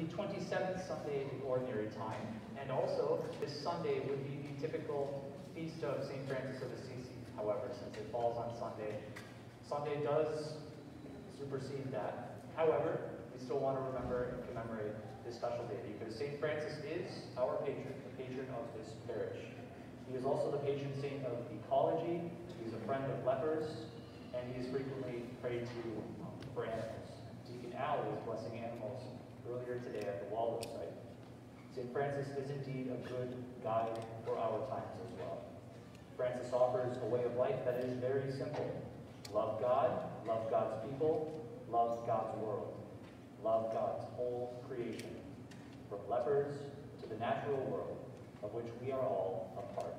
the 27th Sunday in Ordinary Time, and also this Sunday would be the typical feast of St. Francis of Assisi. However, since it falls on Sunday, Sunday does supersede that. However, we still want to remember and commemorate this special day because St. Francis is our patron, the patron of this parish. He is also the patron saint of ecology, he's a friend of lepers, and he is frequently prayed to for animals. Deacon Al was blessing animals earlier today at the Waldo site. St. Francis is indeed a good guide for our times as well. Francis offers a way of life that is very simple. Love God, love God's people, love God's world, love God's whole creation, from lepers to the natural world, of which we are all a part.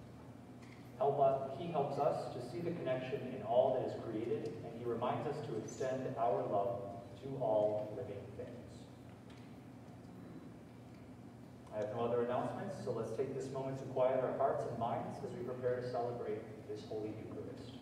He helps us to see the connection in all that is created, and he reminds us to extend our love to all living things. I have no other announcements, so let's take this moment to quiet our hearts and minds as we prepare to celebrate this Holy Eucharist.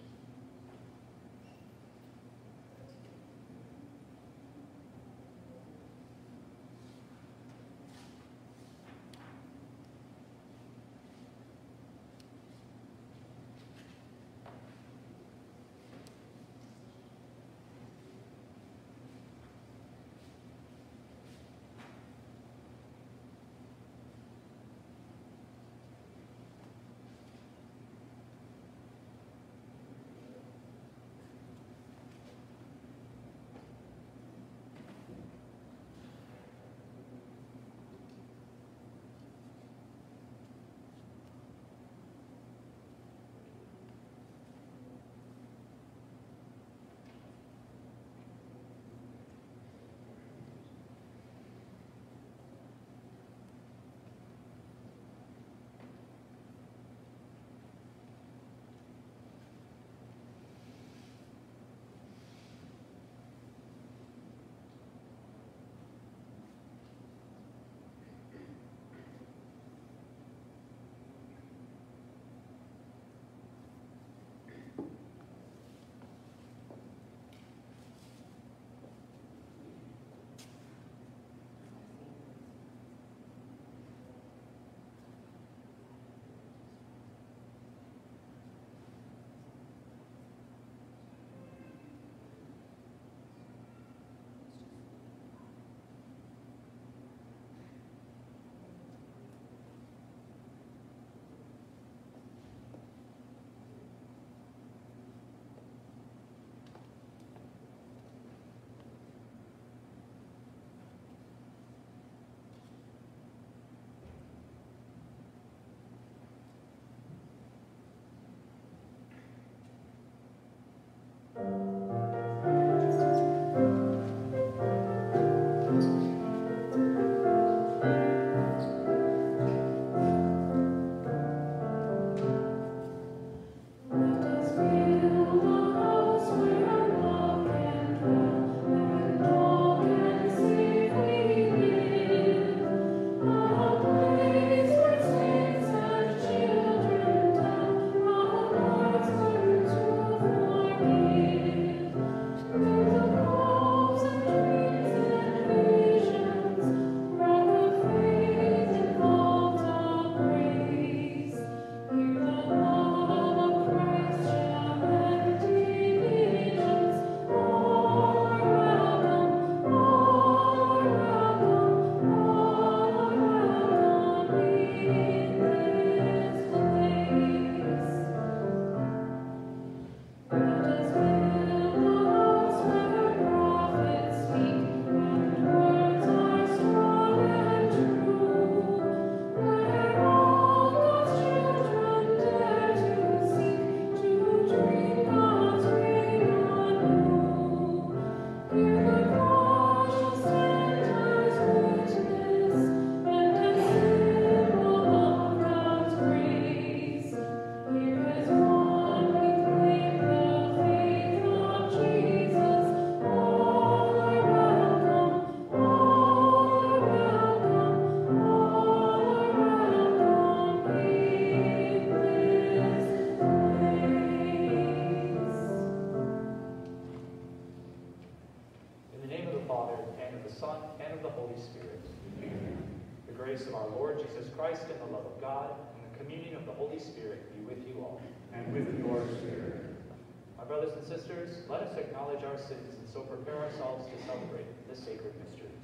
the Son, and of the Holy Spirit. Amen. The grace of our Lord Jesus Christ and the love of God and the communion of the Holy Spirit be with you all. And with your spirit. My brothers and sisters, let us acknowledge our sins and so prepare ourselves to celebrate the sacred mysteries.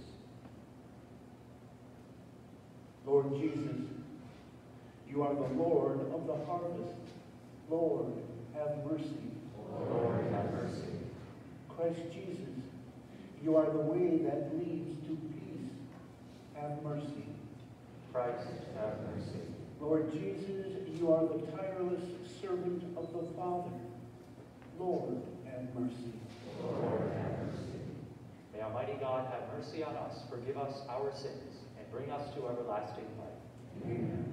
Lord Jesus, you are the Lord of the harvest. Lord, have mercy. Lord, have mercy. Christ Jesus, you are the way that leads to peace. Have mercy. Christ, have mercy. Lord Jesus, you are the tireless servant of the Father. Lord, have mercy. Lord, have mercy. May Almighty God have mercy on us, forgive us our sins, and bring us to everlasting life. Amen.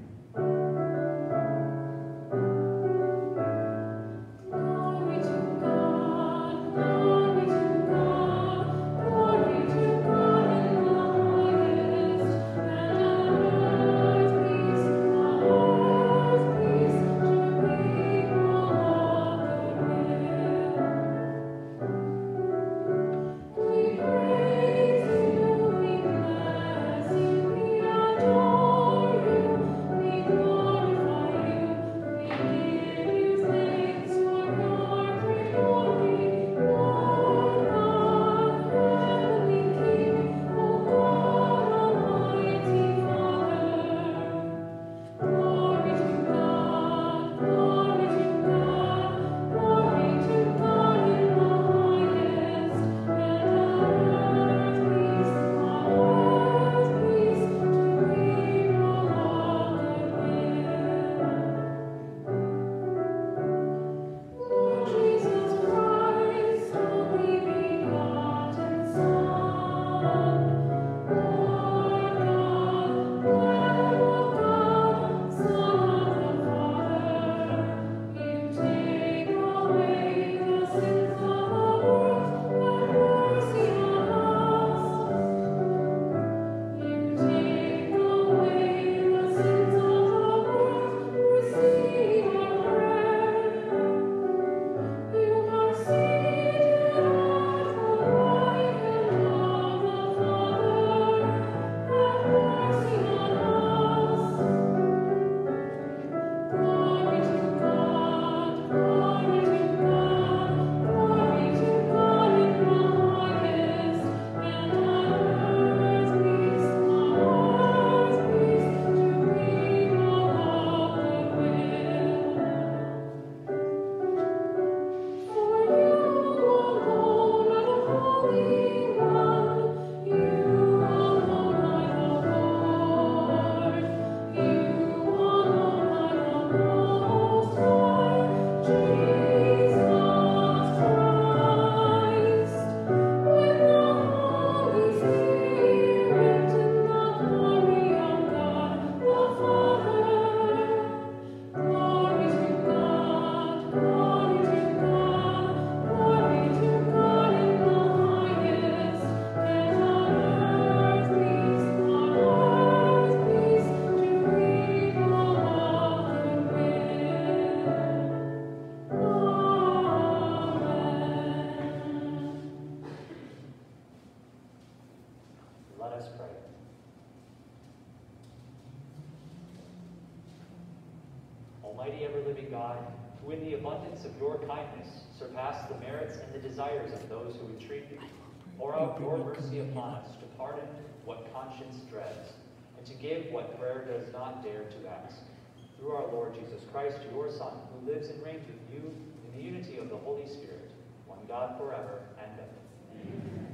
Almighty ever-living God, who in the abundance of your kindness surpass the merits and the desires of those who entreat thee, pour out your mercy upon us to pardon what conscience dreads, and to give what prayer does not dare to ask. Through our Lord Jesus Christ, your Son, who lives and reigns with you in the unity of the Holy Spirit, one God forever and ever. Amen.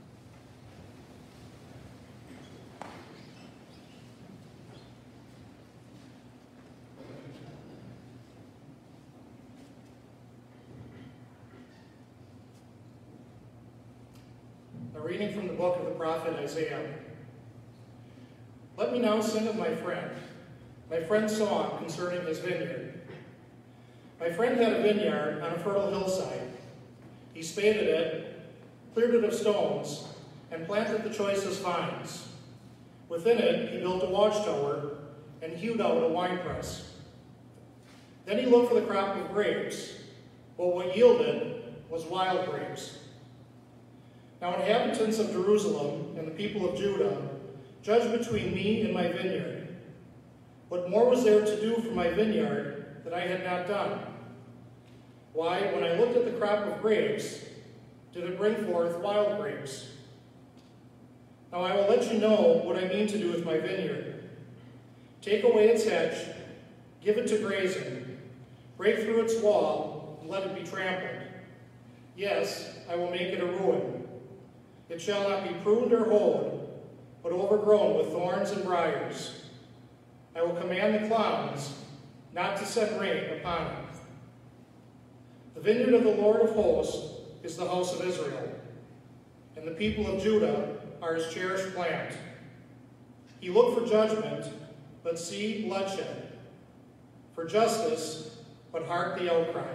A reading from the book of the prophet Isaiah. Let me now sing of my friend's song concerning his vineyard. My friend had a vineyard on a fertile hillside. He spaded it, cleared it of stones, and planted the choicest vines. Within it he built a watchtower and hewed out a winepress. Then he looked for the crop of grapes, but what yielded was wild grapes. Now inhabitants of Jerusalem and the people of Judah, judge between me and my vineyard. What more was there to do for my vineyard that I had not done? Why, when I looked at the crop of grapes, did it bring forth wild grapes? Now I will let you know what I mean to do with my vineyard. Take away its hedge, give it to grazing, break through its wall, and let it be trampled. Yes, I will make it a ruin. It shall not be pruned or hoed, but overgrown with thorns and briars. I will command the clouds not to send rain upon it. The vineyard of the Lord of hosts is the house of Israel, and the people of Judah are his cherished plant. He looked for judgment, but see bloodshed, for justice, but hark the outcry.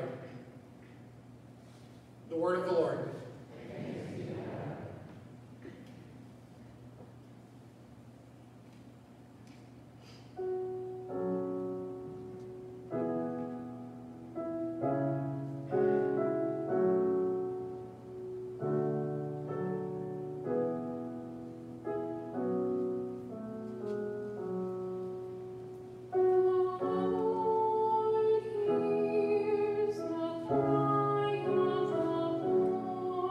The word of the Lord. Here's the cry of the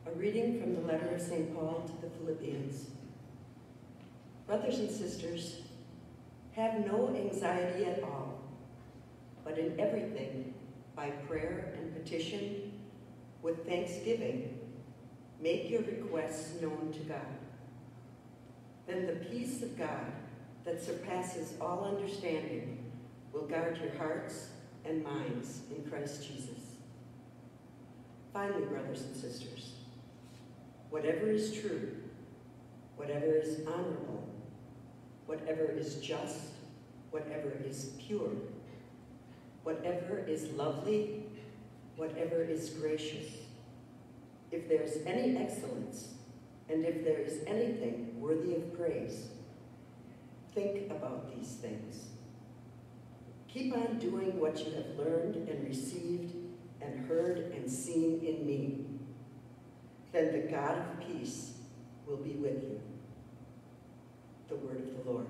A reading from the letter of St. Paul to the Philippians. Brothers and sisters, have no anxiety at all, but in everything, by prayer and petition, with thanksgiving, make your requests known to God. Then the peace of God that surpasses all understanding will guard your hearts and minds in Christ Jesus. Finally, brothers and sisters, whatever is true, whatever is honorable, whatever is just, whatever is pure, whatever is lovely, whatever is gracious, if there's any excellence, and if there is anything worthy of praise, think about these things. Keep on doing what you have learned and received and heard and seen in me. Then the God of peace will be with you. The word of the Lord.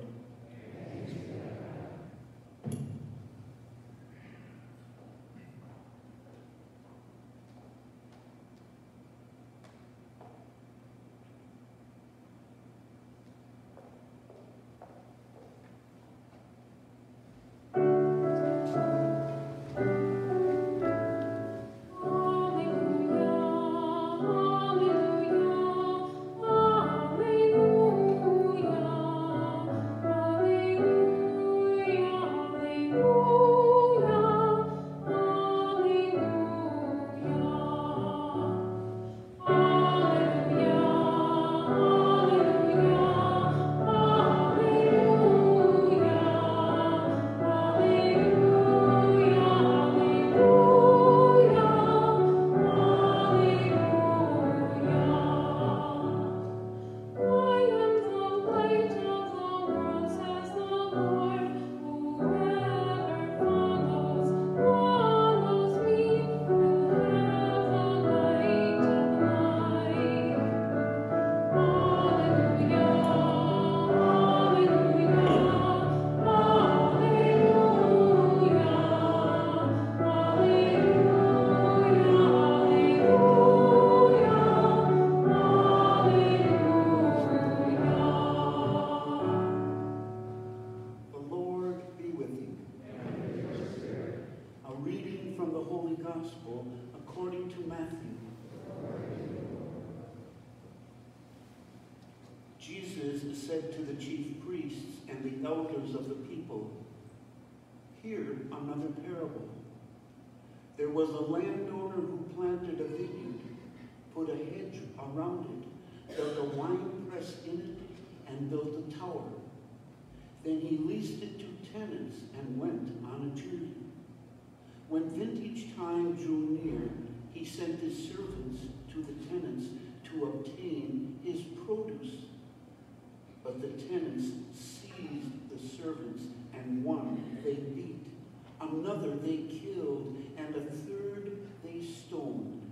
Gospel according to Matthew. Jesus said to the chief priests and the elders of the people, "Hear another parable. There was a landowner who planted a vineyard, put a hedge around it, dug a wine press in it, and built a tower. Then he leased it to tenants and went on a journey. When vintage time drew near, he sent his servants to the tenants to obtain his produce. But the tenants seized the servants, and one they beat, another they killed, and a third they stoned.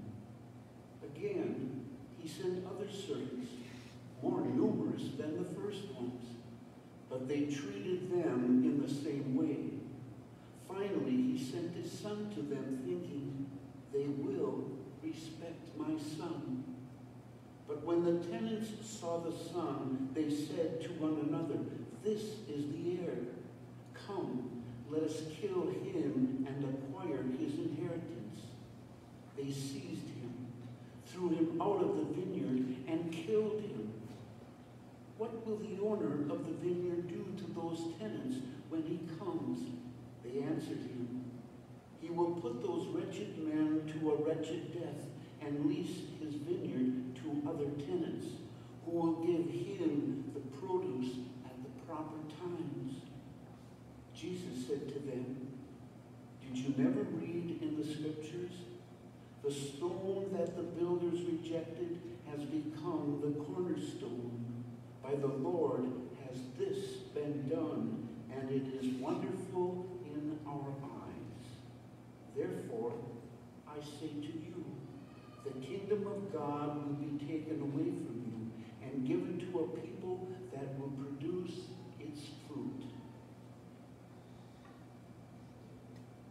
Again, he sent other servants, more numerous than the first ones, but they treated them in the same way. Finally, he sent his son to them, thinking, they will respect my son. But when the tenants saw the son, they said to one another, this is the heir. Come, let us kill him and acquire his inheritance. They seized him, threw him out of the vineyard, and killed him. What will the owner of the vineyard do to those tenants when he comes? They answered him, he will put those wretched men to a wretched death and lease his vineyard to other tenants, who will give him the produce at the proper times. Jesus said to them, did you never read in the scriptures? The stone that the builders rejected has become the cornerstone. By the Lord has this been done, and it is wonderful in our eyes. Therefore, I say to you, the kingdom of God will be taken away from you and given to a people that will produce its fruit.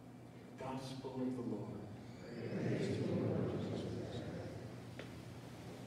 Gospel of the Lord. Praise to you, Lord Jesus Christ.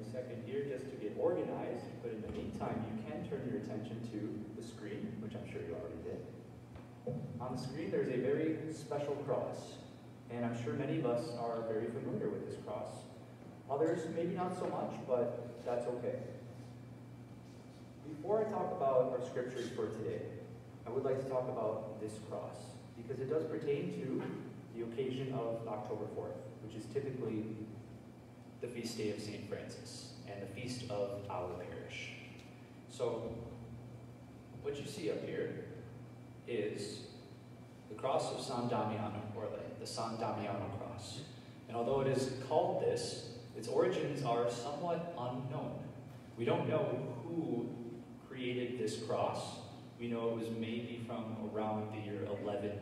second here just to get organized, but in the meantime, you can turn your attention to the screen, which I'm sure you already did. On the screen, there's a very special cross, and I'm sure many of us are very familiar with this cross. Others, maybe not so much, but that's okay. Before I talk about our scriptures for today, I would like to talk about this cross, because it does pertain to the occasion of October 4th, which is typically the feast day of St. Francis and the feast of our parish. So, what you see up here is the cross of San Damiano, or the San Damiano cross. And although it is called this, its origins are somewhat unknown. We don't know who created this cross. We know it was maybe from around the year 1100.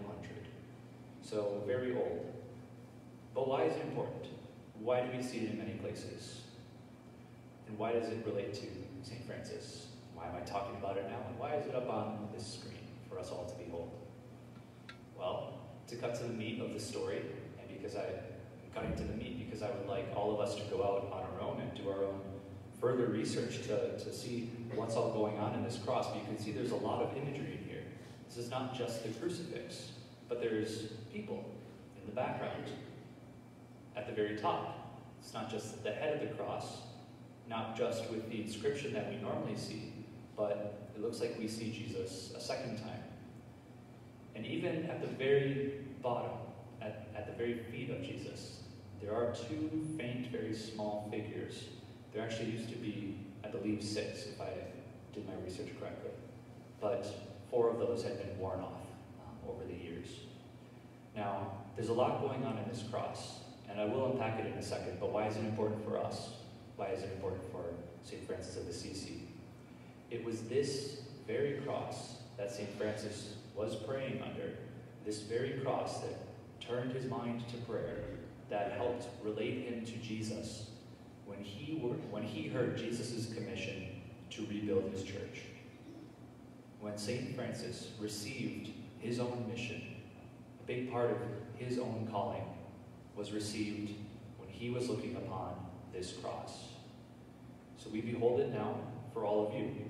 So very old. But why is it important? Why do we see it in many places? And why does it relate to St. Francis? Why am I talking about it now? And why is it up on this screen for us all to behold? Well, to cut to the meat of the story, and because I'm cutting to the meat because I would like all of us to go out on our own and do our own further research to see what's all going on in this cross. But you can see there's a lot of imagery in here. This is not just the crucifix, but there's people in the background. At the very top, it's not just the head of the cross, not just with the inscription that we normally see, but it looks like we see Jesus a second time. And even at the very bottom, at the very feet of Jesus, there are two faint, very small figures. There actually used to be, I believe, 6, if I did my research correctly. But 4 of those had been worn off over the years. Now, there's a lot going on in this cross, and I will unpack it in a second, but why is it important for us? Why is it important for St. Francis of Assisi? It was this very cross that St. Francis was praying under, this very cross that turned his mind to prayer, that helped relate him to Jesus when he heard Jesus' commission to rebuild his church. When St. Francis received his own mission, a big part of his own calling was received when he was looking upon this cross. So we behold it now for all of you,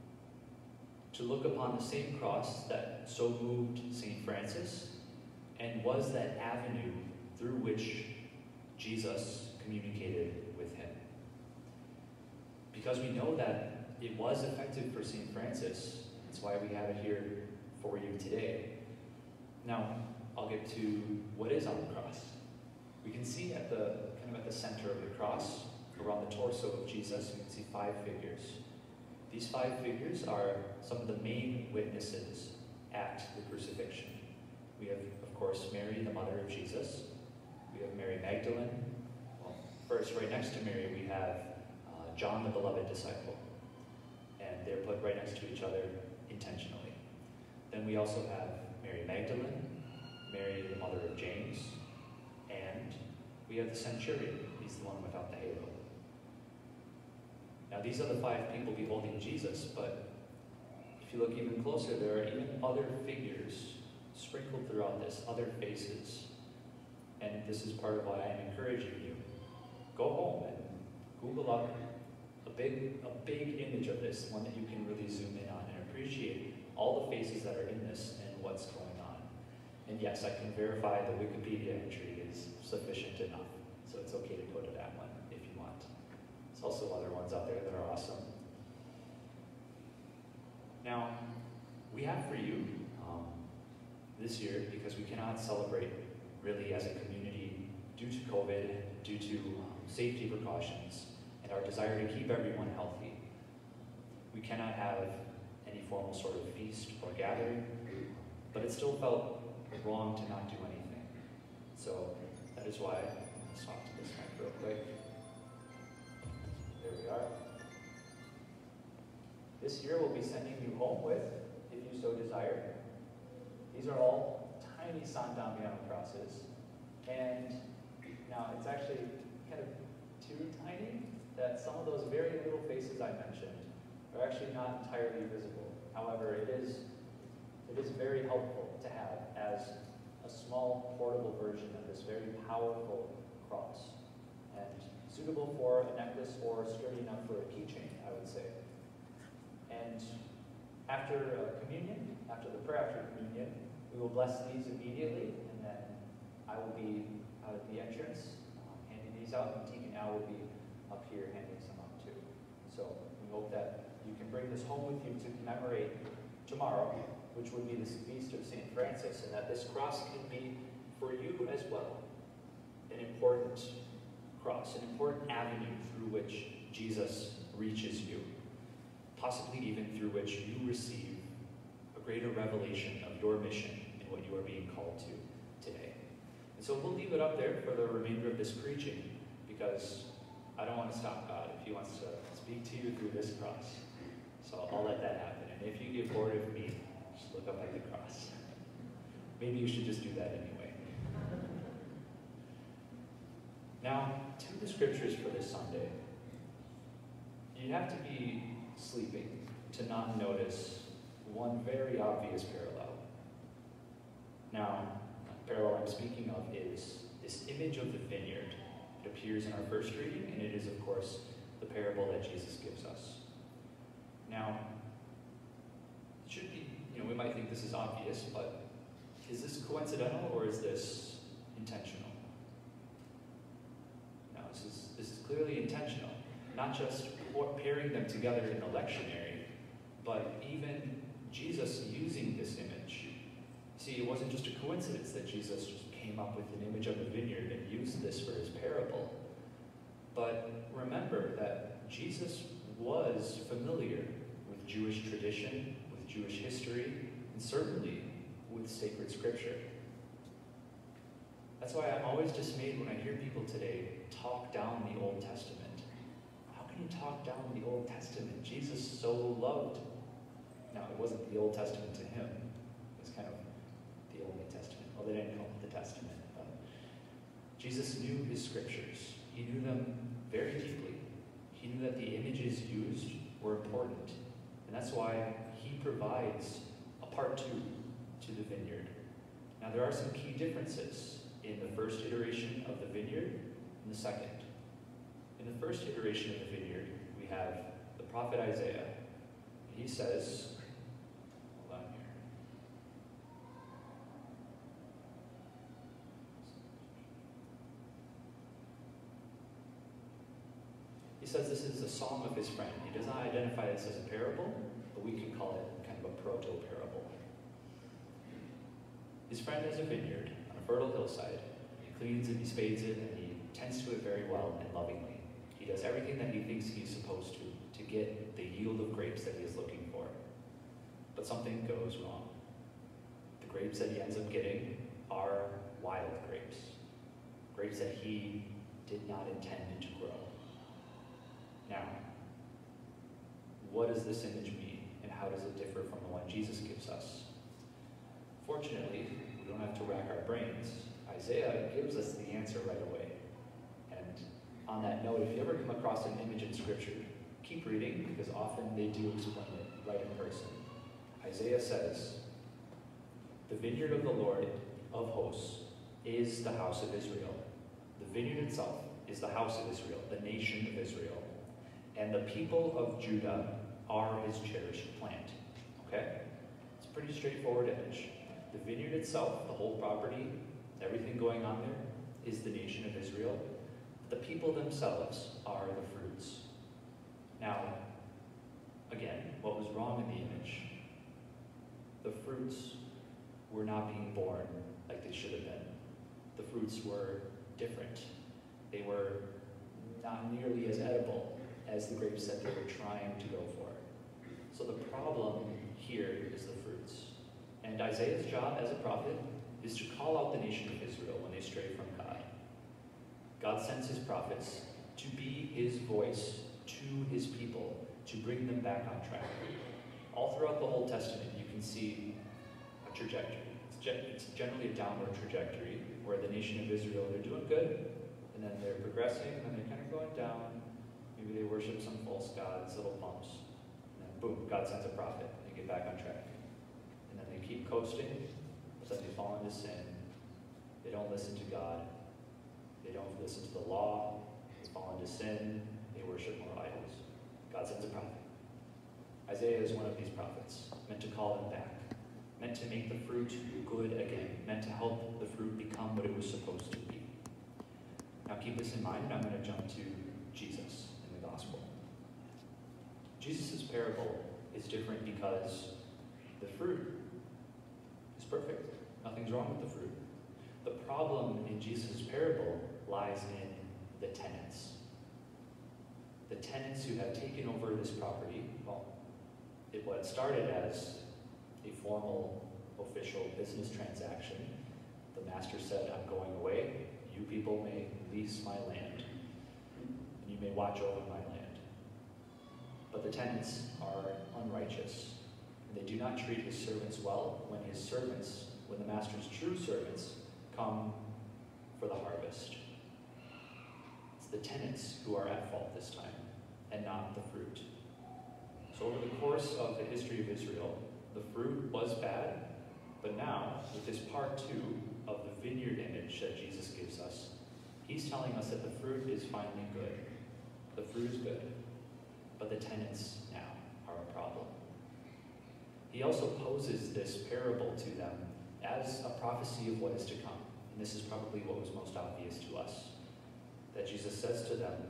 to look upon the same cross that so moved St. Francis and was that avenue through which Jesus communicated with him. Because we know that it was effective for St. Francis, that's why we have it here for you today. Now, I'll get to what is on the cross. We can see at the center of the cross, around the torso of Jesus, you can see 5 figures. These 5 figures are some of the main witnesses at the crucifixion. We have, of course, Mary, the mother of Jesus. We have Mary Magdalene. Well, first, right next to Mary, we have John, the beloved disciple. And they're put right next to each other intentionally. Then we also have Mary Magdalene, Mary, the mother of James, and we have the centurion. He's the one without the halo. Now, these are the 5 people beholding Jesus, but if you look even closer, there are even other figures sprinkled throughout this, other faces. And this is part of why I'm encouraging you. Go home and Google up a big image of this, one that you can really zoom in on and appreciate all the faces that are in this and what's going on. And yes, I can verify the Wikipedia entry is sufficient enough, so it's okay to go to that one if you want. There's also other ones out there that are awesome. Now, we have for you this year, because we cannot celebrate really as a community due to COVID, due to safety precautions, and our desire to keep everyone healthy. We cannot have any formal sort of feast or gathering, but it still felt wrong to not do anything. So that is why, let's talk to this mic real quick. There we are. This year we'll be sending you home with, if you so desire, these are all tiny San Damiano crosses. And now it's actually kind of too tiny that some of those very little faces I mentioned are actually not entirely visible. However, it is very helpful to have as a small portable version of this very powerful cross. And suitable for a necklace or sturdy enough for a keychain, I would say. And after communion, after the prayer after communion, we will bless these immediately, and then I will be out at the entrance handing these out, and Tegan Al will be up here handing some out too. So we hope that you can bring this home with you to commemorate tomorrow, which would be the feast of St. Francis, and that this cross can be, for you as well, an important cross, an important avenue through which Jesus reaches you, possibly even through which you receive a greater revelation of your mission and what you are being called to today. And so we'll leave it up there for the remainder of this preaching, because I don't want to stop God if he wants to speak to you through this cross. So I'll let that happen. And if you get bored of me, just look up at the cross. Maybe you should just do that anyway. Now, to the scriptures for this Sunday. You have to be sleeping to not notice one very obvious parallel. Now, the parallel I'm speaking of is this image of the vineyard. It appears in our first reading, and it is, of course, the parable that Jesus gives us. Now, it should be, we might think this is obvious, but is this coincidental or is this intentional? Now, this is clearly intentional. Not just pairing them together in the lectionary, but even Jesus using this image. See, it wasn't just a coincidence that Jesus just came up with an image of a vineyard and used this for his parable. But remember that Jesus was familiar with Jewish tradition, with Jewish history, and certainly with sacred scripture. That's why I'm always dismayed when I hear people today talk down the Old Testament. How can you talk down the Old Testament? Jesus so loved. Now, it wasn't the Old Testament to him. It was kind of the Old Testament. Well, they didn't call it the Testament. But Jesus knew his scriptures. He knew them very deeply. He knew that the images used were important. And that's why he provides a part 2 to the vineyard. Now, there are some key differences in the first iteration of the vineyard and the second. In the first iteration of the vineyard, we have the prophet Isaiah. He says, hold on here. He says this is a song of his friend. He does not identify this as a parable, but we can call it kind of a proto-parable. His friend has a vineyard on a fertile hillside. He cleans it, he spades it, and he tends to it very well and lovingly. He does everything that he thinks he's supposed to get the yield of grapes that he is looking for. But something goes wrong. The grapes that he ends up getting are wild grapes. Grapes that he did not intend to grow. Now, what does this image mean, and how does it differ from the one Jesus gives us? Fortunately, we don't have to rack our brains. Isaiah gives us the answer right away. And on that note, if you ever come across an image in Scripture, keep reading, because often they do explain it right in person. Isaiah says, "The vineyard of the Lord of hosts is the house of Israel. The vineyard itself is the house of Israel, the nation of Israel. And the people of Judah are his cherished plant." Okay? It's a pretty straightforward image. The vineyard itself, the whole property, everything going on there, is the nation of Israel. The people themselves are the fruits. Now, again, what was wrong in the image? The fruits were not being born like they should have been. The fruits were different. They were not nearly as edible as the grapes that they were trying to go for. So the problem here is the fruits. And Isaiah's job as a prophet is to call out the nation of Israel when they stray from God. God sends his prophets to be his voice to his people, to bring them back on track. All throughout the Old Testament, you can see a trajectory. It's generally a downward trajectory where the nation of Israel, they're doing good, and then they're progressing, and then they're kind of going down. Maybe they worship some false gods, little bumps. And then boom, God sends a prophet. They get back on track. And then they keep coasting, but then they fall into sin. They don't listen to God. They don't listen to the law. They fall into sin, they worship more idols. God sends a prophet. Isaiah is one of these prophets, meant to call them back, meant to make the fruit good again, meant to help the fruit become what it was supposed to be. Now keep this in mind, and I'm going to jump to Jesus in the gospel. Jesus' parable is different because the fruit is perfect. Nothing's wrong with the fruit. The problem in Jesus' parable lies in the tenants. The tenants who have taken over this property, well, what started as a formal, official business transaction. The master said, I'm going away. You people may lease my land, and you may watch over my land. But the tenants are unrighteous, and they do not treat his servants well when the master's true servants come for the harvest. It's the tenants who are at fault this time, and not the fruit. So over the course of the history of Israel, the fruit was bad, but now, with this part 2 of the vineyard image that Jesus gives us, he's telling us that the fruit is finally good. The fruit is good, but the tenants now are a problem. He also poses this parable to them as a prophecy of what is to come. And this is probably what was most obvious to us. That Jesus says to them,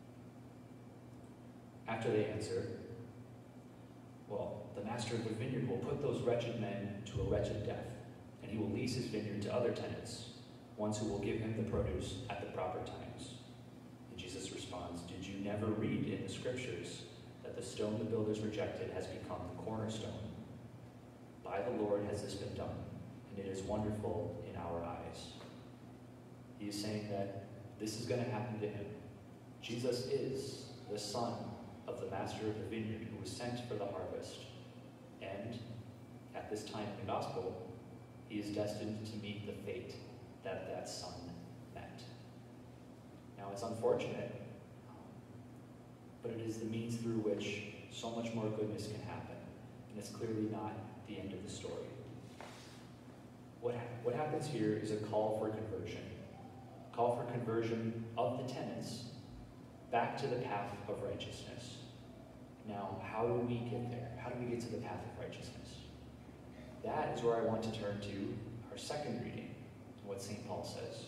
after they answer, well, the master of the vineyard will put those wretched men to a wretched death, and he will lease his vineyard to other tenants, ones who will give him the produce at the proper times. And Jesus responds, did you never read in the scriptures that the stone the builders rejected has become the cornerstone? By the Lord has this been done, and it is wonderful in our eyes. He is saying that this is going to happen to him. Jesus is the son of the master of the vineyard who was sent for the harvest. And at this time in the gospel, he is destined to meet the fate that that son met. Now it's unfortunate, but it is the means through which so much more goodness can happen. And it's clearly not the end of the story. What happens here is a call for conversion. A call for conversion of the tenants back to the path of righteousness. Now, how do we get there? How do we get to the path of righteousness? That is where I want to turn to our second reading, what St. Paul says.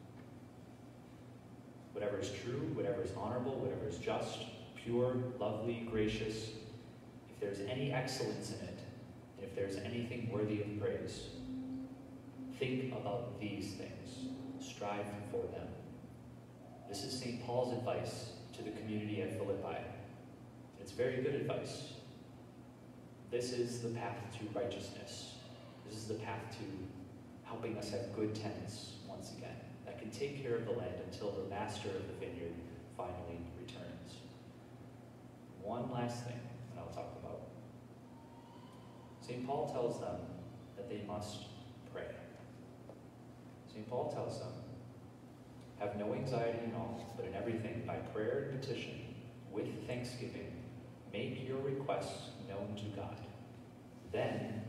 Whatever is true, whatever is honorable, whatever is just, pure, lovely, gracious, if there's any excellence in it, and if there's anything worthy of praise, think about these things. Strive for them. This is St. Paul's advice to the community at Philippi. It's very good advice. This is the path to righteousness. This is the path to helping us have good tenants once again that can take care of the land until the master of the vineyard finally returns. One last thing that I'll talk about. St. Paul tells them that they must pray. St. Paul tells them, have no anxiety in all, but in everything, by prayer and petition, with thanksgiving, make your requests known to God. Then,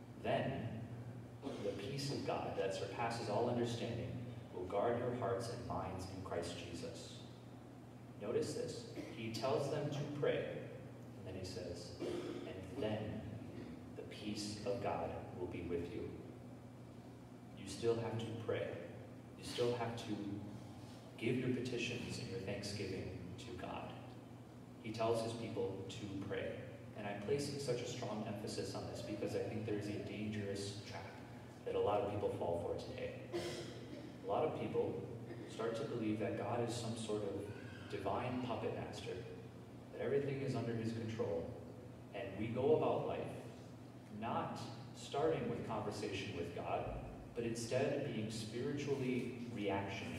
the peace of God that surpasses all understanding will guard your hearts and minds in Christ Jesus. Notice this. He tells them to pray, and then he says, and then the peace of God will be with you. You still have to pray. You still have to give your petitions and your thanksgiving to God. He tells his people to pray. And I'm placing such a strong emphasis on this because I think there's a dangerous trap that a lot of people fall for today. A lot of people start to believe that God is some sort of divine puppet master, that everything is under his control, and we go about life not starting with conversation with God, but instead being spiritually reactionary.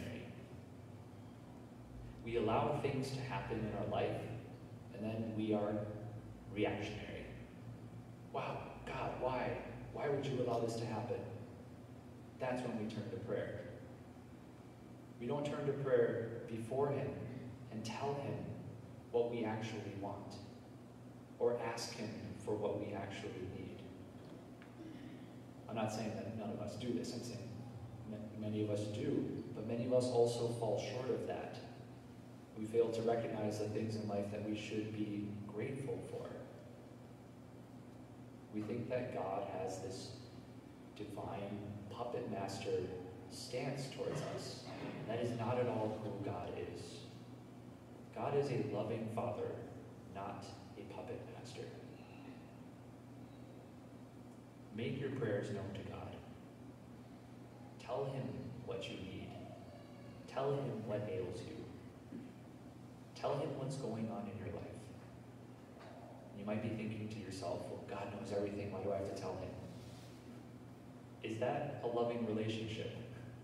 We allow things to happen in our life, and then we are reactionary. Wow, God, why? Why would you allow this to happen? That's when we turn to prayer. We don't turn to prayer before him and tell him what we actually want, or ask him for what we actually need. I'm not saying that none of us do this. I'm saying many of us do, but many of us also fall short of that. We fail to recognize the things in life that we should be grateful for. We think that God has this divine puppet master stance towards us. And that is not at all who God is. God is a loving Father, not a puppet master. Make your prayers known to God. Tell him what you need. Tell him what ails you. Tell him what's going on in your life. You might be thinking to yourself, well, God knows everything, why do I have to tell him? Is that a loving relationship?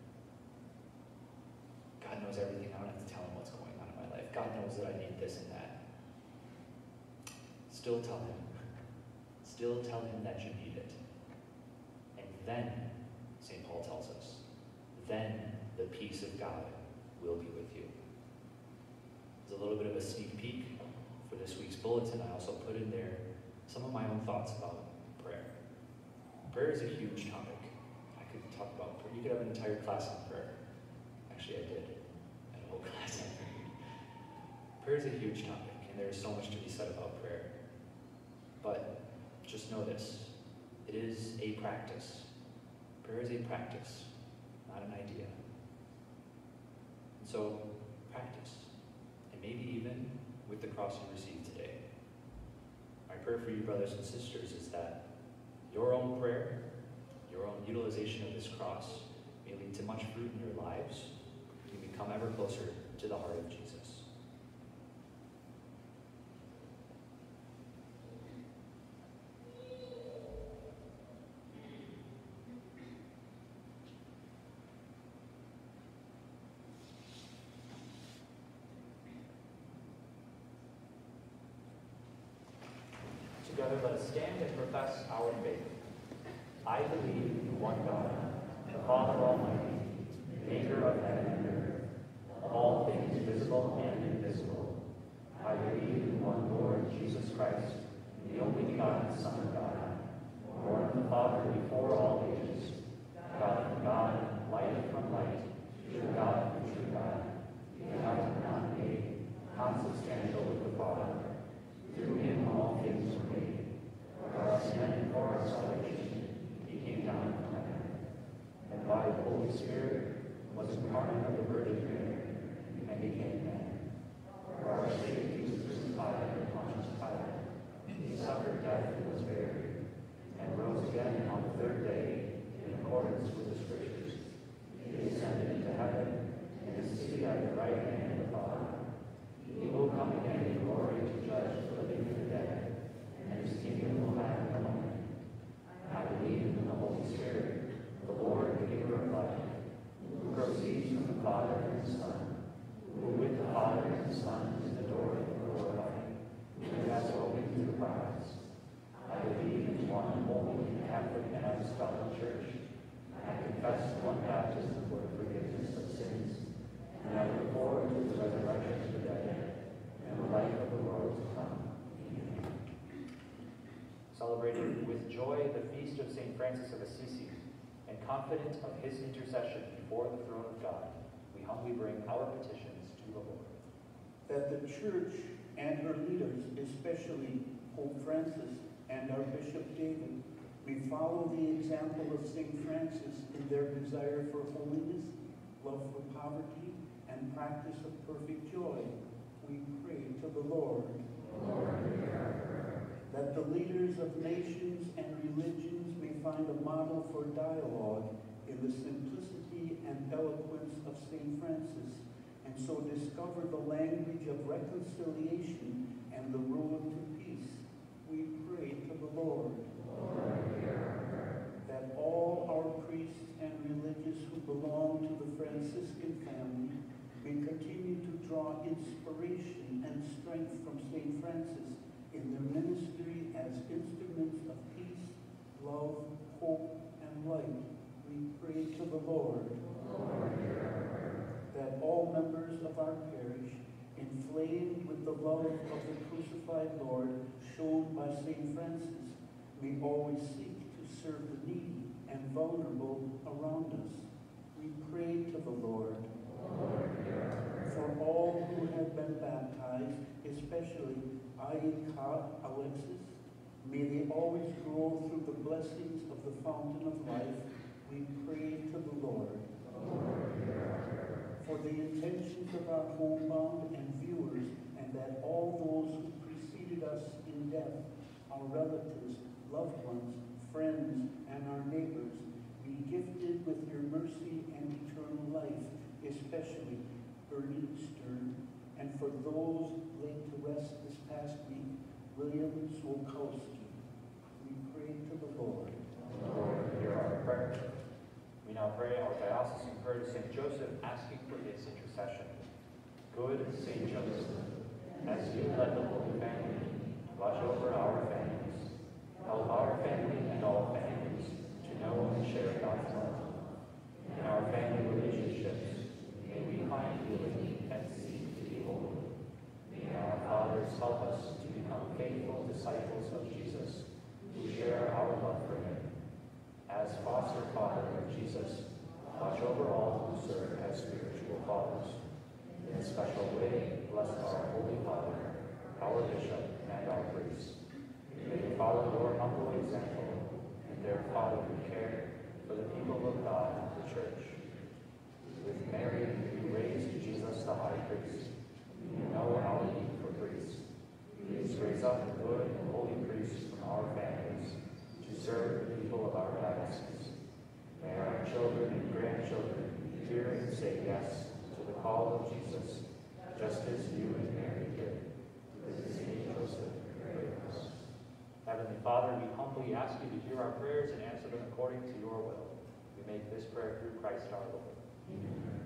God knows everything, I don't have to tell him what's going on in my life. God knows that I need this and that. Still tell him. Still tell him that you need it. And then, St. Paul tells us, then the peace of God will be with you. There's a little bit of a sneak peek for this week's bulletin. I also put in there some of my own thoughts about prayer. Prayer is a huge topic. I could talk about prayer. You could have an entire class on prayer. Actually, I did. I had a whole class on prayer. Prayer is a huge topic, and there is so much to be said about prayer. But just know this. It is a practice. Prayer is a practice, not an idea. And so, practice. And maybe even with the cross you received today. My prayer for you, brothers and sisters, is that your own prayer, your own utilization of this cross, may lead to much fruit in your lives. You become ever closer to the heart of Jesus. Together, let us stand and profess our faith. I believe in one God, the Father Almighty, maker of heaven and earth, of all things visible and invisible. I believe in one Lord Jesus Christ, the only begotten Son of God, born of the Father before all ages, God from God, light from light, true God from true God, begotten, not made, consubstantial with the Father. Through him all things were made. For our sin and for our salvation, he came down from heaven. And by the Holy Spirit was incarnate of the Virgin Mary, and became man. For our sake he was crucified under Pontius Pilate. He suffered death and was buried, and rose again on the third day in accordance with the Scriptures. He ascended into heaven and is seated at the right hand of the Father. He will come again in glory to judge the living and the dead, and his kingdom will have no end. I believe in the Holy Spirit, the Lord, the giver of life, who proceeds from the Father and the Son, who with the Father and the Son is adored and glorified, who has spoken through the prophets. I believe in one holy, Catholic, and apostolic Church. I confess one baptism for the forgiveness of sins, and I look forward to the resurrection of the dead and the life of the world to come. Amen. Celebrating with joy the feast of St. Francis of Assisi, and confident of his intercession before the throne of God, we humbly bring our petitions to the Lord. That the Church and her leaders, especially Pope Francis and our Bishop David, may follow the example of St. Francis in their desire for holiness, love for poverty, and practice of perfect joy. We pray to the Lord. That the leaders of nations and religions may find a model for dialogue in the simplicity and eloquence of St. Francis, and so discover the language of reconciliation and the road to peace. We pray to the Lord. That all our priests and religious who belong to the Franciscan family may continue to draw inspiration and strength from St. Francis in their ministry as instruments of peace, love, hope, and light. We pray to the Lord. That all members of our parish, inflamed with the love of the crucified Lord shown by St. Francis, may always seek to serve the needy and vulnerable around us. We pray to the Lord. For all who who have been baptized, especially Alexis. May they always grow through the blessings of the fountain of life. We pray to the Lord. For the intentions of our homebound and viewers, and that all those who preceded us in death, our relatives, loved ones, friends, and our neighbors, be gifted with your mercy and eternal life, especially Bernie Stern, and for those laid to rest this past week, William Swolkowski. We pray to the Lord. Lord, hear our prayer. We now pray our diocesan prayer to St. Joseph, asking for his intercession. Good St. Joseph, as you led the Holy Family, watch over our families. Help our family and all families to know and share God's love. In our family relationships, may we find healing and seek to be holy. May our fathers help us to become faithful disciples of Jesus, who share our love for him. As foster father of Jesus, watch over all who serve as spiritual fathers. In a special way, bless our Holy Father, our Bishop, and our priest. May they follow your humble example and their fatherly care for the people of God and the Church. With Mary, who raised Jesus the High Priest, you know our need for priests. Please raise up good and holy priests from our families to serve the people of our diocese. May our children and grandchildren hear and say yes to the call of Jesus, just as you and Mary did. This is Saint Joseph, pray for us. Heavenly Father, we humbly ask you to hear our prayers and answer them according to your will. We make this prayer through Christ our Lord. Amen.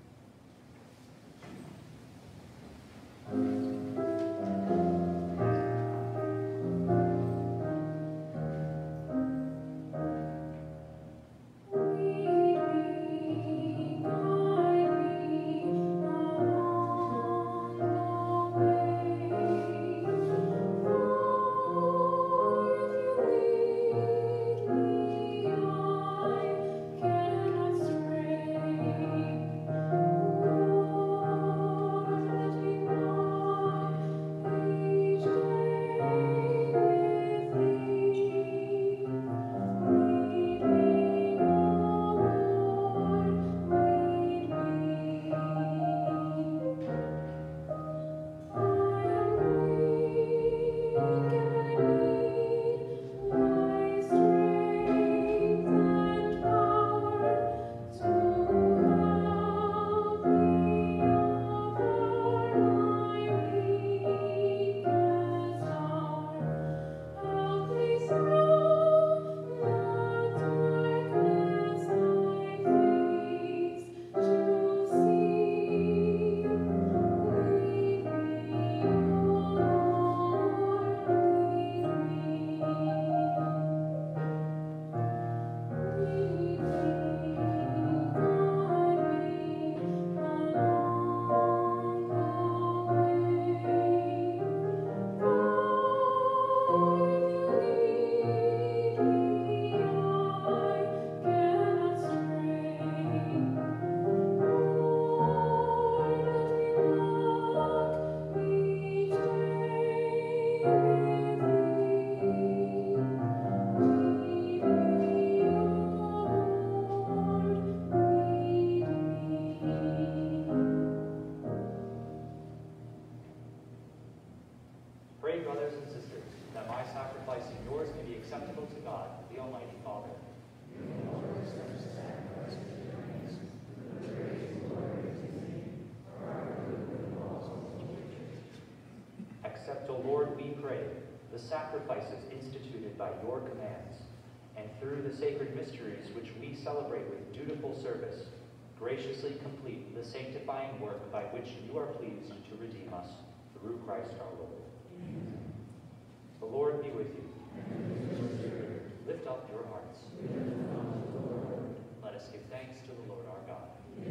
Pray, brothers and sisters, that my sacrifice and yours may be acceptable to God, the Almighty Father. Accept, O Lord, we pray, the sacrifices instituted by your commands, and through the sacred mysteries which we celebrate with dutiful service, graciously complete the sanctifying work by which you are pleased to redeem us, through Christ our Lord. The Lord be with you. Lift up your hearts. Let us give thanks to the Lord our God.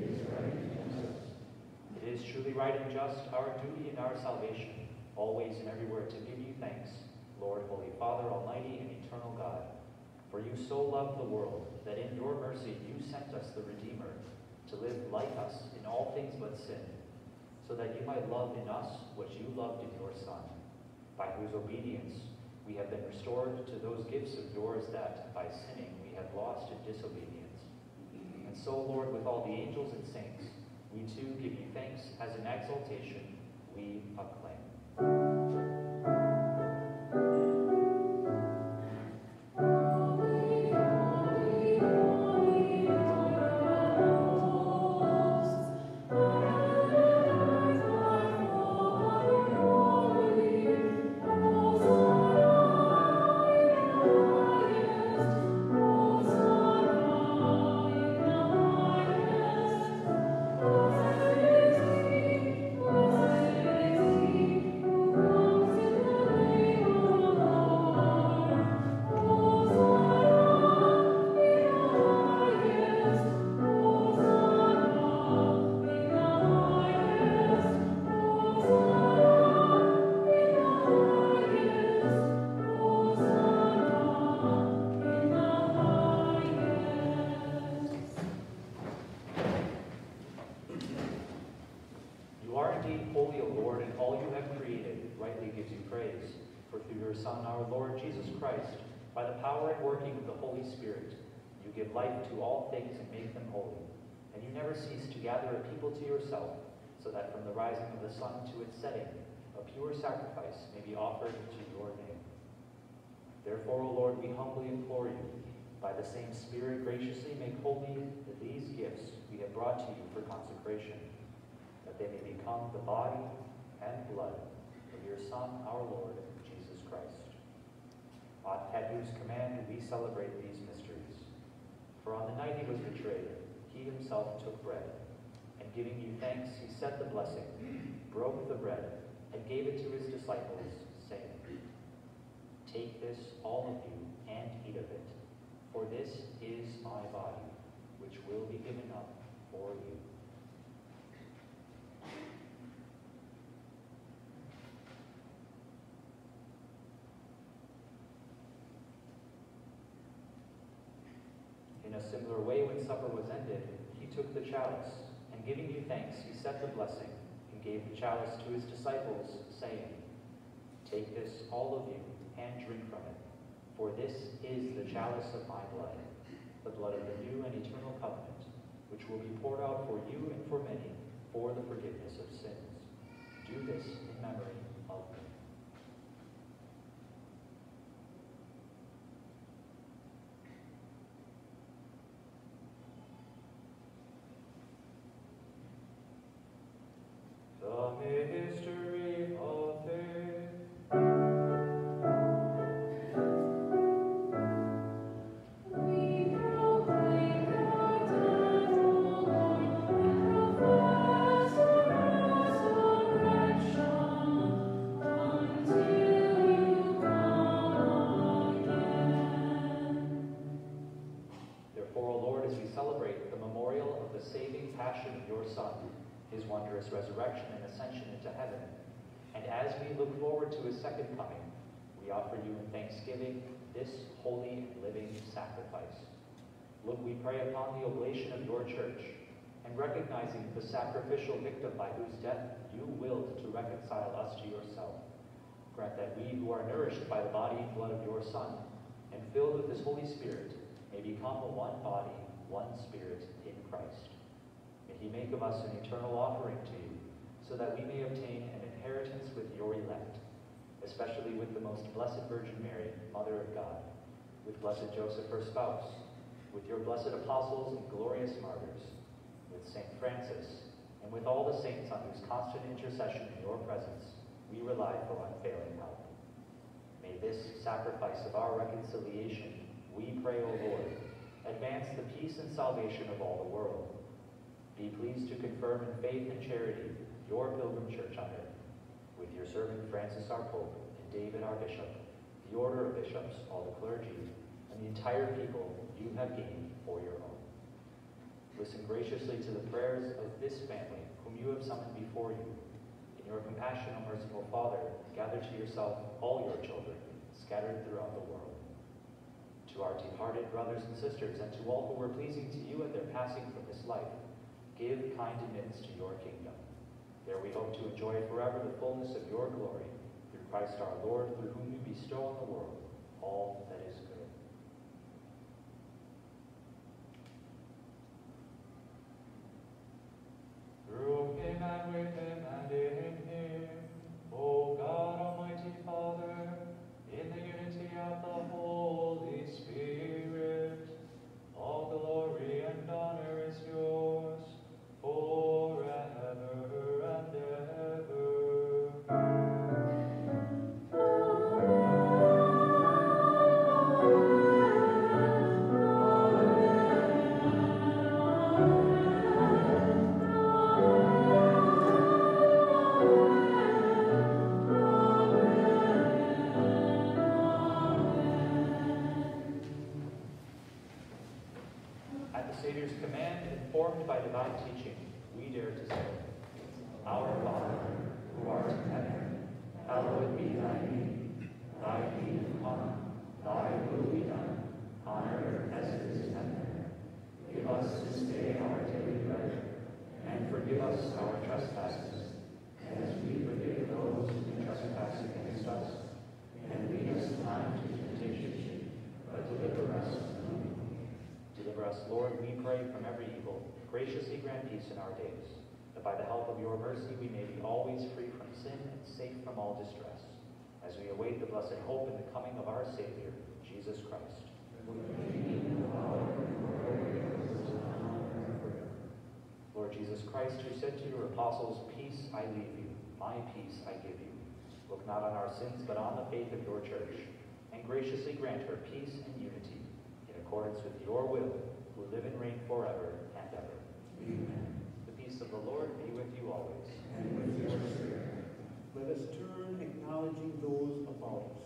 It is truly right and just, our duty and our salvation, always and everywhere to give you thanks, Lord, Holy Father, Almighty and eternal God. For you so loved the world that in your mercy you sent us the Redeemer, to live like us in all things but sin, so so that you might love in us what you loved in your Son, by whose obedience we have been restored to those gifts of yours that, by sinning, we have lost in disobedience. And so, Lord, with all the angels and saints, we too give you thanks as an exaltation we acclaim. Son, our Lord Jesus Christ, by the power and working of the Holy Spirit, you give life to all things and make them holy. And you never cease to gather a people to yourself, so that from the rising of the sun to its setting, a pure sacrifice may be offered to your name. Therefore, O Lord, we humbly implore you, by the same Spirit graciously make holy these gifts we have brought to you for consecration, that they may become the body and blood of your Son, our Lord, Jesus Christ. At whose command we celebrate these mysteries. For on the night he was betrayed, he himself took bread, and giving you thanks, he said the blessing, broke the bread, and gave it to his disciples, saying, "Take this, all of you, and eat of it, for this is my body, which will be given up for you." In a similar way, when supper was ended, he took the chalice, and giving you thanks, he said the blessing, and gave the chalice to his disciples, saying, "Take this, all of you, and drink from it, for this is the chalice of my blood, the blood of the new and eternal covenant, which will be poured out for you and for many for the forgiveness of sins. Do this in memory of me." The mystery of faith. We proclaim your death, O Lord, and profess your resurrection until you come again. Therefore, O Lord, as we celebrate the memorial of the saving passion of your Son, his wondrous resurrection and ascension into heaven, and as we look forward to his second coming, we offer you in thanksgiving this holy and living sacrifice. Look, we pray, upon the oblation of your church, and recognizing the sacrificial victim by whose death you willed to reconcile us to yourself. Grant that we who are nourished by the body and blood of your Son, and filled with his Holy Spirit, may become a one body, one spirit in Christ. May he make of us an eternal offering to you, so that we may obtain an inheritance with your elect, especially with the most blessed Virgin Mary, Mother of God, with blessed Joseph, her spouse, with your blessed apostles and glorious martyrs, with Saint Francis, and with all the saints on whose constant intercession in your presence we rely for unfailing help. May this sacrifice of our reconciliation, we pray, O Lord, advance the peace and salvation of all the world. Be pleased to confirm in faith and charity your pilgrim church on earth, with your servant Francis our Pope, and David our Bishop, the order of bishops, all the clergy, and the entire people you have gained for your own. Listen graciously to the prayers of this family, whom you have summoned before you. In your compassion, O merciful Father, gather to yourself all your children, scattered throughout the world. To our departed brothers and sisters, and to all who were pleasing to you at their passing from this life, give kind admittance to your kingdom. There we we hope to enjoy forever the fullness of your glory. Through Christ our Lord, through whom you bestow on the world all that is good. Through him and with him and in him, O God, Almighty Father, in the unity of the Holy Spirit, all glory and honor is yours forever and ever. At the Savior's command, informed by divine teaching, we dare to say, Our Father, who art in heaven, hallowed be thy name. Thy kingdom come, thy will be done, on earth as it is in heaven. Give us this day our daily bread, and forgive us our trespasses, as we forgive those who trespass against us. And lead us not into temptation, but deliver us from evil. Deliver us, Lord, we pray, from every evil. Graciously grant peace in our days, that by the help of your mercy we may be always free from sin and safe from all distress, as we await the blessed hope in the coming of our Savior, Jesus Christ. Lord Jesus Christ, who said to your apostles, Peace I leave you, my peace I give you. Look not on our sins, but on the faith of your church, and graciously grant her peace and unity, in accordance with your will, who live and reign forever and ever. Amen. The peace of the Lord be with you always. And with your spirit. Let us turn acknowledging those about us.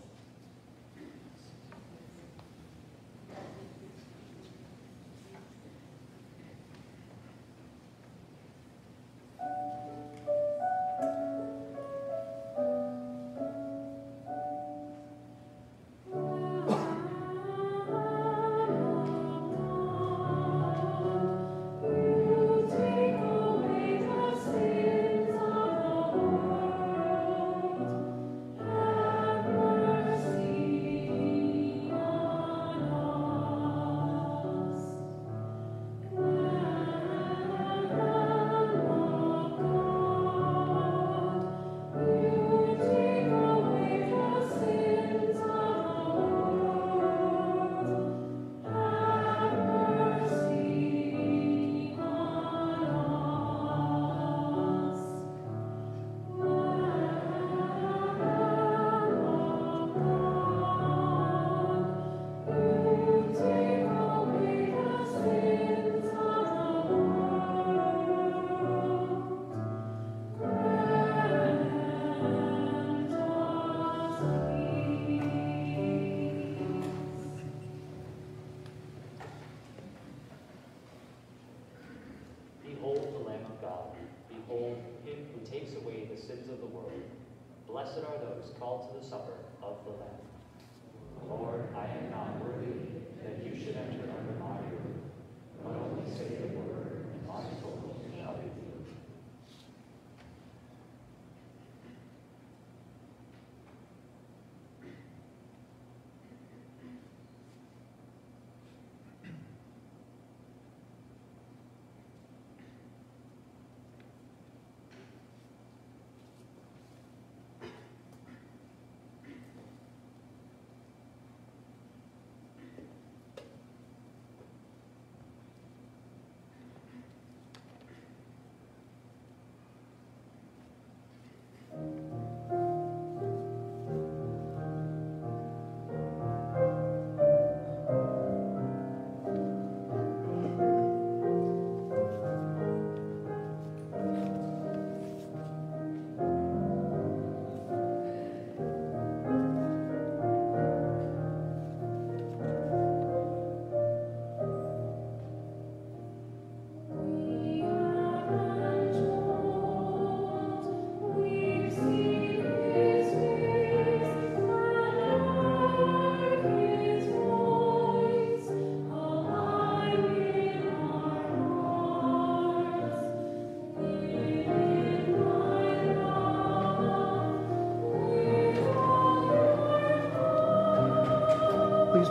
Behold the Lamb of God. Behold him who takes away the sins of the world. Blessed are those called to the supper of the Lamb. Lord, I am not worthy that you should enter under my roof, but only say the word, and my soul shall be healed.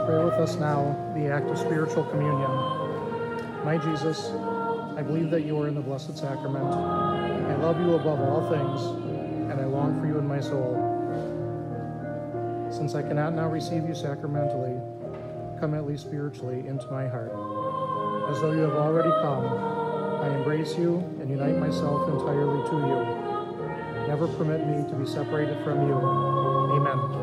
pray with us now the act of spiritual communion. My Jesus, I believe that you are in the Blessed Sacrament. I love you above all things, and I long for you in my soul. Since I cannot now receive you sacramentally, come at least spiritually into my heart. As though you have already come, I embrace you and unite myself entirely to you. Never permit me to be separated from you. Amen.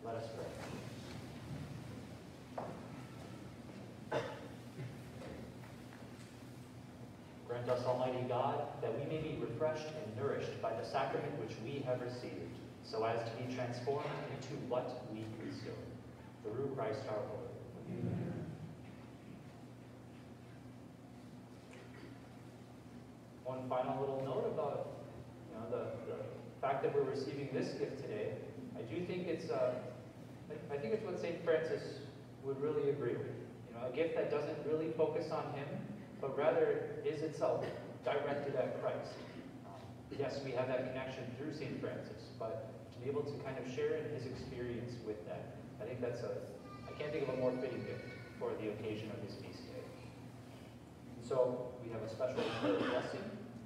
Let us pray. Grant us, Almighty God, that we may be refreshed and nourished by the sacrament which we have received, so as to be transformed into what we consume. Through Christ our Lord. Amen. One final little note about the fact that we're receiving this gift today. I do think it's what St. Francis would really agree with. A gift that doesn't really focus on him, but rather is itself directed at Christ. Yes, we have that connection through St. Francis, but to be able to kind of share in his experience with that, I think I can't think of a more fitting gift for the occasion of this feast day. And so we have a special blessing.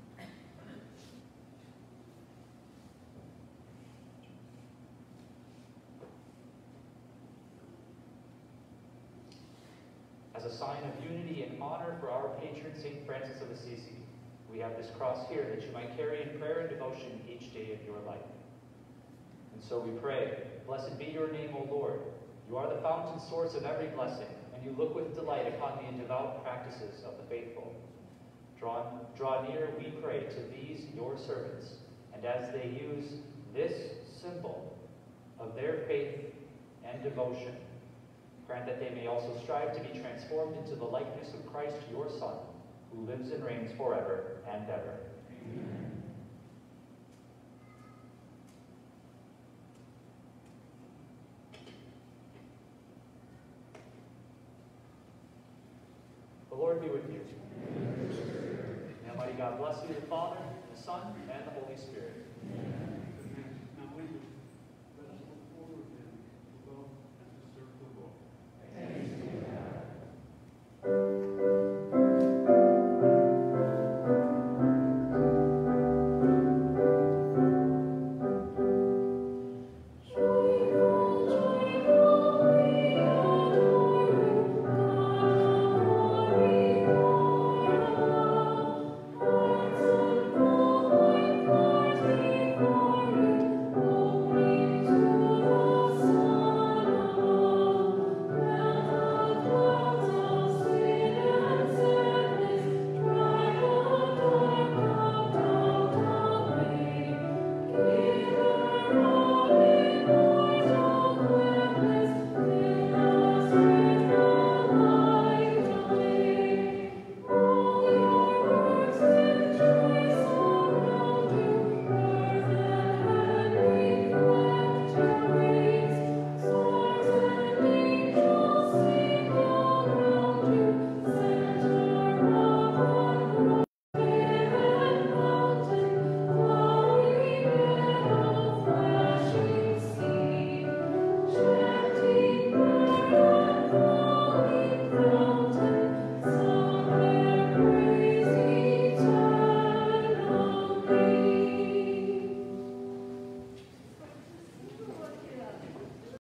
As a sign of unity and honor for our patron, St. Francis of Assisi, we have this cross here that you might carry in prayer and devotion each day of your life. And so we pray, blessed be your name, O Lord. You are the fountain source of every blessing, and you look with delight upon the devout practices of the faithful. Draw near, we pray, to these your servants, and as they use this symbol of their faith and devotion, grant that they may also strive to be transformed into the likeness of Christ, your Son, who lives and reigns forever and ever. Amen. The Lord be with you. May Almighty God bless you, the Father, the Son, and the Holy Spirit.